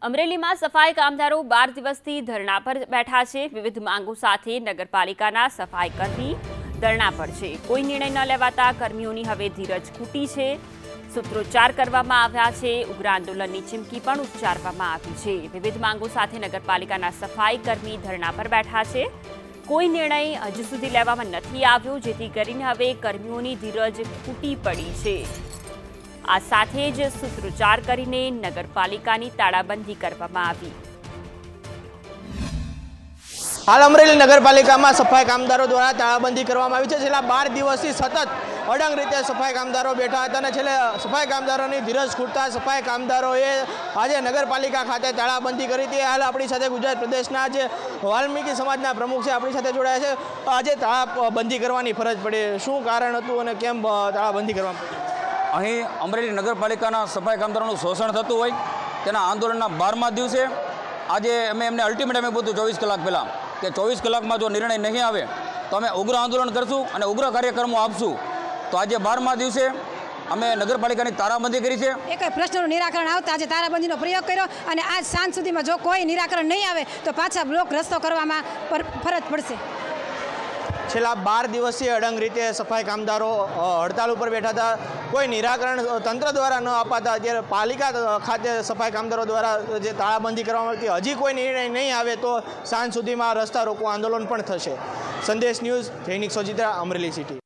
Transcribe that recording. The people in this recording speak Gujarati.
અમરેલીમાં સફાઈ કામદારો 12 દિવસથી ધરણા પર બેઠા છે। વિવિધ માંગો સાથે નગરપાલિકાના સફાઈ કર્મી ધરણા પર છે। કોઈ નિર્ણય ન લેવાતા કર્મીઓની હવે ધીરજ ખૂટી છે। સૂત્રોચ્ચાર કરવામાં આવ્યા છે। ઉગ્ર આંદોલનની ચીમકી પણ ઉચ્ચારવામાં આવી છે। વિવિધ માંગો સાથે નગરપાલિકાના સફાઈ કર્મી ધરણા પર બેઠા છે। કોઈ નિર્ણય હજુ સુધી લેવામાં નથી આવ્યો, જેથી કરીને હવે કર્મીઓની ધીરજ ખૂટી પડી છે। આ સાથે જ સૂત્રોચ્ચાર કરીને નગરપાલિકાની તાળાબંધી કરવામાં આવી। હાલ અમરેલી નગરપાલિકામાં સફાઈ કામદારો દ્વારા તાળાબંધી કરવામાં આવી છે। છેલ્લા 12 દિવસથી સતત અડંગ રીતે સફાઈ કામદારો બેઠા હતા અને છેલ્લે સફાઈ કામદારોની ધીરજ ખૂટતા સફાઈ કામદારોએ આજે નગરપાલિકા ખાતે તાળાબંધી કરી હતી। હાલ આપણી સાથે ગુજરાત પ્રદેશના જે વાલ્મીકી સમાજના પ્રમુખ છે આપણી સાથે જોડાયા છે। આજે તાળાબંધી કરવાની ફરજ પડી, શું કારણ હતું અને કેમ તાળાબંધી કરવામાં પડી? અહીં અમરેલી નગરપાલિકાના સફાઈ કામદારોનું શોષણ થતું હોય તેના આંદોલનના 12મા દિવસે આજે અમે એમને અલ્ટિમેટમ આપ્યું હતું 24 કલાક પહેલાં કે 24 કલાકમાં જો નિર્ણય નહીં આવે તો અમે ઉગ્ર આંદોલન કરશું અને ઉગ્ર કાર્યક્રમો આપશું। તો આજે 12મા દિવસે અમે નગરપાલિકાની તાળાબંધી કરી છે। એક પ્રશ્નનું નિરાકરણ આવતા આજે તાળાબંધીનો પ્રયોગ કર્યો અને આજ સાંજ સુધીમાં જો કોઈ નિરાકરણ નહીં આવે તો પાછા બ્લોક રસ્તો કરવામાં ફરજ પડશે। છેલ્લા 12 દિવસથી અડંગ રીતે સફાઈ કામદારો હડતાલ ઉપર બેઠા હતા, કોઈ નિરાકરણ તંત્ર દ્વારા ન અપાતા અત્યારે પાલિકા ખાતે સફાઈ કામદારો દ્વારા જે તાળાબંધી કરવામાં આવી, હજી કોઈ નિર્ણય નહીં આવે તો સાંજ સુધીમાં રસ્તા રોકો આંદોલન પણ થશે। સંદેશ ન્યૂઝ, દૈનિક સોજીત્રા, અમરેલી સિટી।